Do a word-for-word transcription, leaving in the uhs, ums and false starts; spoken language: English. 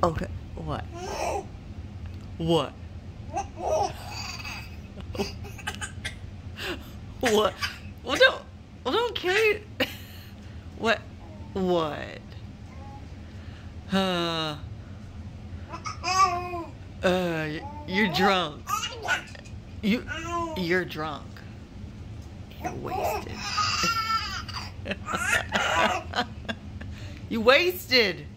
Okay. What? What? What? Well, don't. Well, don't carry it. What? What? Uh. Uh. You're drunk. You. You're drunk. You're wasted. You wasted.